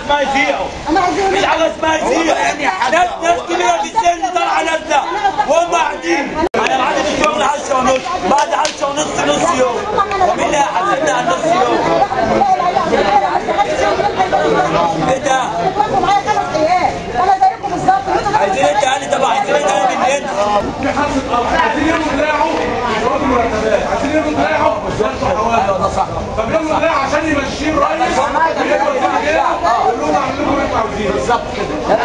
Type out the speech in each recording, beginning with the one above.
اسمها يذيعوا، مفيش حاجه اسمها يذيعوا. ناس كبيره في السن طالعه نازله وهم قاعدين. انا بعد الشغل 10 ونص، بعد 10 ونص نص يوم، ومين اللي هيحاسبنا على نص يوم؟ ايه ده؟ معايا 5 ايام، انا زيكم بالظبط. عايزين ايه تاني؟ طبعا عايزين ايه تاني مننا؟ عايزين ياخدوا دراعه يزودوا مرتبات، عايزين ياخدوا دراعه يزودوا حوالي. ده صح. طب ياخدوا دراعه عشان يمشيه الرئيس يقول لهم اعملوا لكم اللي انتوا عاوزينه. بالظبط كده.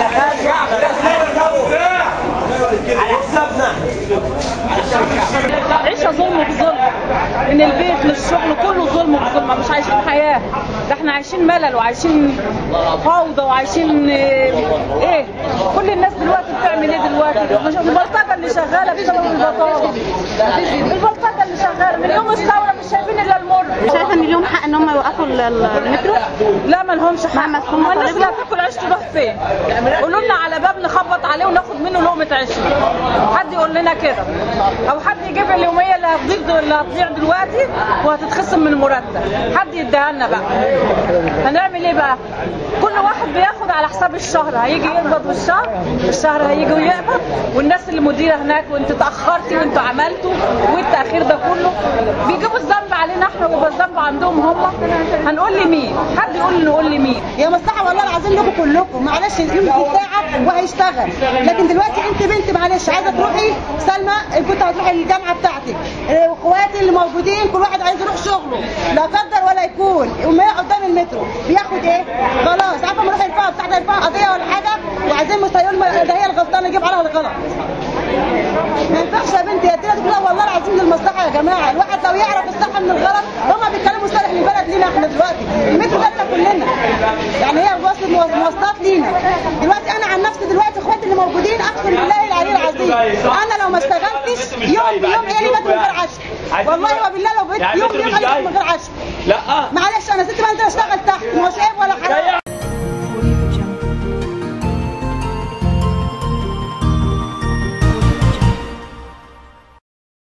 على حسابنا. عيشه ظلم بظلم، من البيت للشغل كله ظلم بظلم، مش عايشين حياه، ده احنا عايشين ملل وعايشين فوضى وعايشين ايه. كل الناس دلوقتي بتعمل ايه دلوقتي؟ البلطجه اللي شغاله بسبب البطاله، البلطجه اللي شغاله من يوم الثوره مش شايفين الا المر. شايفه ان لهم حق ان هم يوقفوا المترو؟ لا ما لهمش حق. ما الناس اللي هتاكل عيش تروح فين؟ قولوا لنا على باب نخبط عليه وناخد منه لقمه عيش، حد يقول لنا كده، او حد يجيب اليوميه اللي هتضيع دلوقتي وهتتخصم من المرتب، حد يديها لنا بقى. هنعمل ايه بقى؟ كل واحد بياخد على حساب الشهر، هيجي يقبض الشهر هيجي ويقبض، والناس اللي مديره هناك وانت اتاخرتي وانتوا عملتوا والتاخير ده كله بيجيبوا الذنب علينا احنا ويبقى الذنب عندهم هم. هنقول لمين؟ حد يقول نقول لمين؟ يا مصلحه والله العظيم لكم كلكم، معلش اليوم بتاعك وهيشتغل، لكن دلوقتي انت بنت معلش عايزه تروحي سلمى، كنت هتروحي الجامعه بتاعتك، اخواتي اللي موجودين كل واحد عايز يروح شغله، لا قدر ولا يكون، وما قدام المترو بياخد ايه؟ خلاص عارفه ما نروح الفقه بتاعتها الفقه قضيه ولا حاجه وعايزين مستيقظ ده هي الغلطانه نجيب عليها الغلط. ما ينفعش يا بنتي، هي الدنيا كلها والله العظيم للمصلحه يا جماعه، الواحد لو يعرف الصح من الغلط. هما بيتكلموا صالح للبلد لينا احنا دلوقتي، المترو ده كلنا يعني هي مواصلات لينا دلوقتي. انا عن نفسي دلوقتي اخواتي اللي موجودين اقسم بالله العلي العظيم انا لو ما اشتغلتش يوم ايه لي باكل من غير عشاء، والله وبالله لو بقيت يوم ايه من غير عشاء. لا معلش انا ست بنزل اشتغل تحت مش عيب ولا